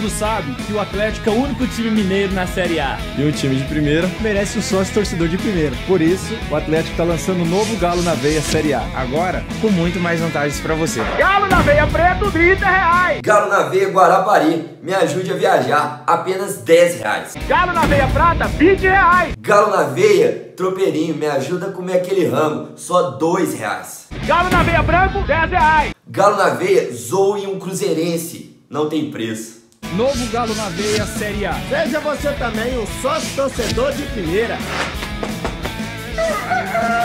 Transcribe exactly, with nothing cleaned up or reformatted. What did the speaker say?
mundo sabe que o Atlético é o único time mineiro na Série A. E um time de primeira merece um sócio torcedor de primeira. Por isso, o Atlético está lançando um novo Galo na Veia Série A. Agora, com muito mais vantagens para você. Galo na Veia Preto, trinta reais. Galo na Veia Guarapari, me ajude a viajar, apenas dez reais. Galo na Veia Prata, vinte reais. Galo na Veia Tropeirinho, me ajuda a comer aquele rango, só dois reais. Galo na Veia Branco, dez reais. Galo na Veia, zoe um cruzeirense, não tem preço. Novo Galo na Veia Série A. Seja você também um sócio torcedor de primeira.